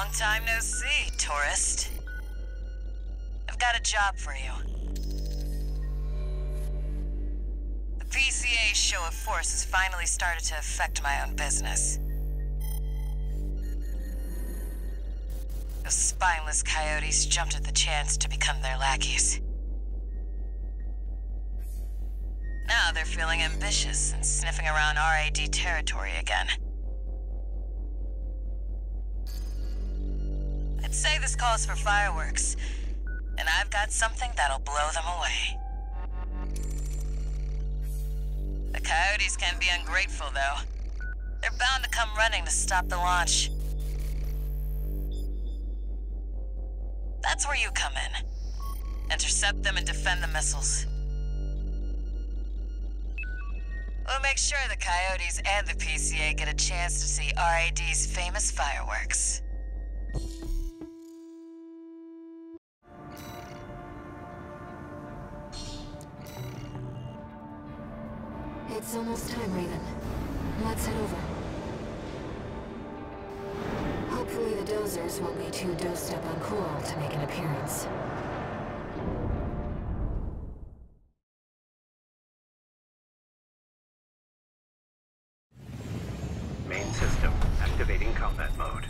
Long time no see, tourist. I've got a job for you. The PCA's show of force has finally started to affect my own business. Those spineless coyotes jumped at the chance to become their lackeys. Now they're feeling ambitious and sniffing around RAD territory again. I'd say this calls for fireworks, and I've got something that'll blow them away. The coyotes can be ungrateful, though. They're bound to come running to stop the launch. That's where you come in. Intercept them and defend the missiles. We'll make sure the coyotes and the PCA get a chance to see RAD's famous fireworks. It's almost time, Raven. Let's head over. Hopefully the dozers won't be too dosed up on coral to make an appearance. Main system activating combat mode.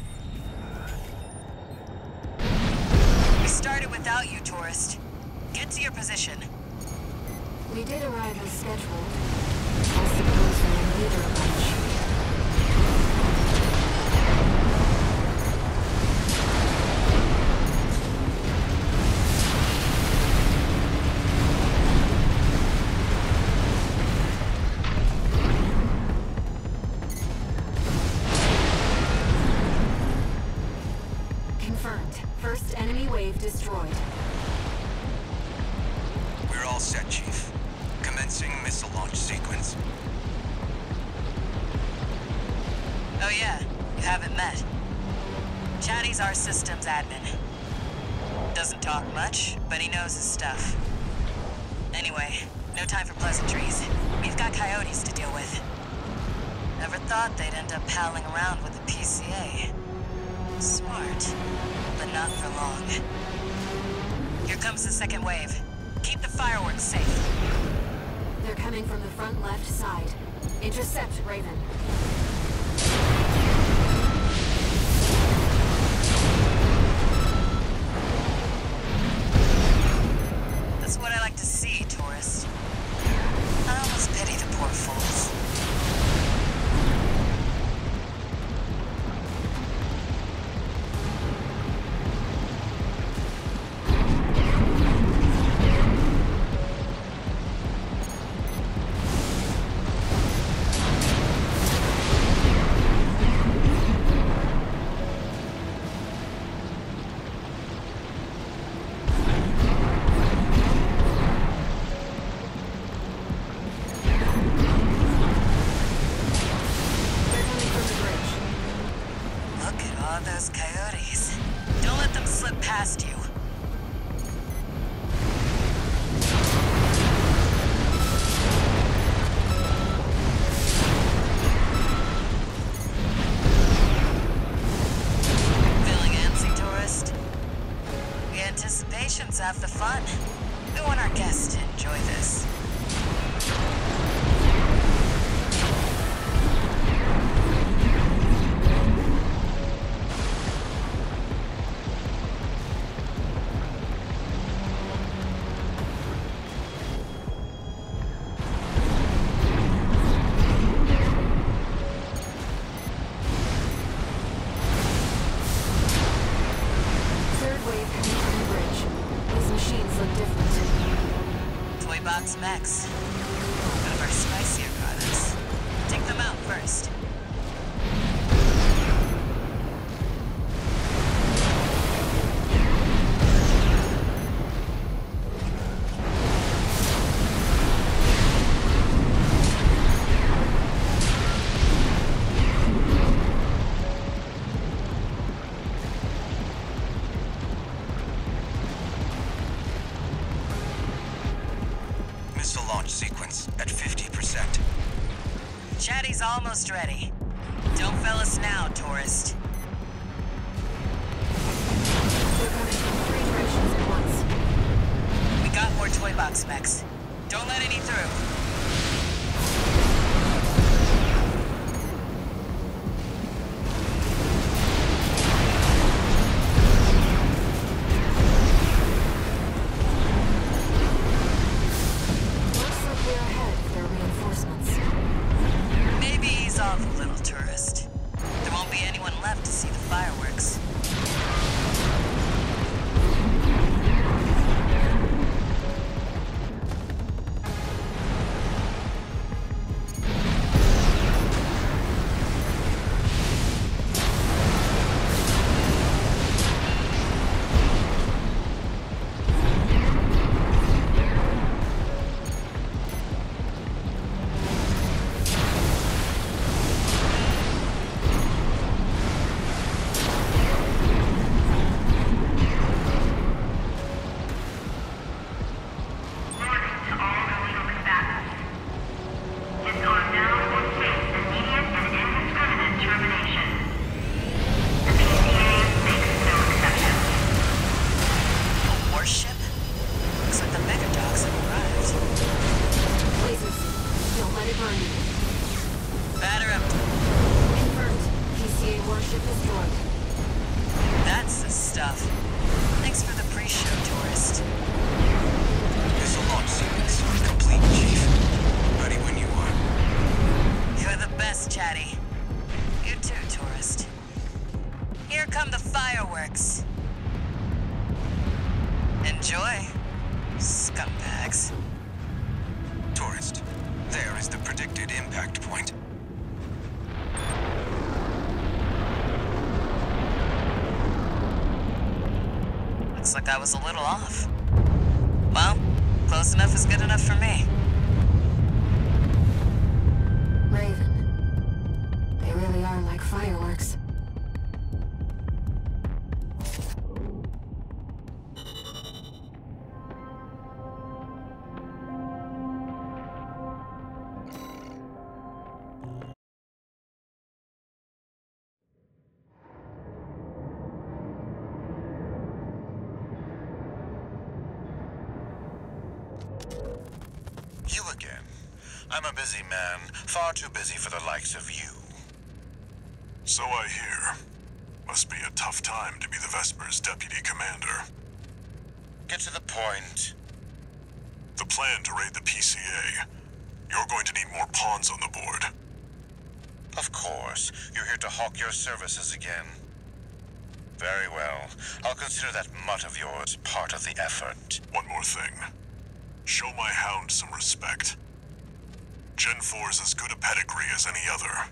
We started without you, tourist. Get to your position. We did arrive as scheduled. I suppose we'll need a bunch. Confirmed. First enemy wave destroyed. We're all set, Chief. Commencing missile launch sequence. Oh yeah, you haven't met. Chatty's our systems admin. Doesn't talk much, but he knows his stuff. Anyway, no time for pleasantries. We've got coyotes to deal with. Never thought they'd end up palling around with the PCA. Smart, but not for long. Here comes the second wave. Keep the fireworks safe. They're coming from the front left side. Intercept, Raven. That's what I like to see, tourist. I almost pity the poor fools. Those coyotes. Don't let them slip past you. Feeling antsy, tourist? The anticipation's half the fun. We want our guests to enjoy this. Max, one of our spicier products. Take them out first. Sequence at 50%. Chatty's almost ready. Don't fail us now, tourist. maintenance mechs. Don't let any through. Enjoy, scumbags. Tourist, there is the predicted impact point. Looks like I was a little off. Well, close enough is good enough for me. Raven. They really are like fireworks. You again. I'm a busy man, far too busy for the likes of you. So I hear. Must be a tough time to be the Vesper's deputy commander. Get to the point. The plan to raid the PCA. You're going to need more pawns on the board. Of course. You're here to hawk your services again. Very well. I'll consider that mutt of yours part of the effort. One more thing. Show my hound some respect. Gen 4's as good a pedigree as any other.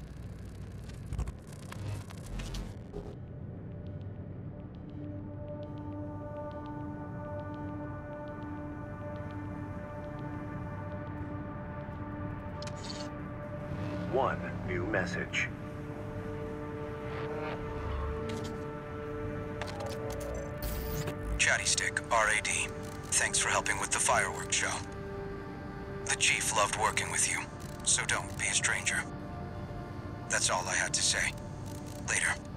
One new message. Chatty Stick, RAD. Thanks for helping with the fireworks show. The Chief loved working with you, so don't be a stranger. That's all I had to say. Later.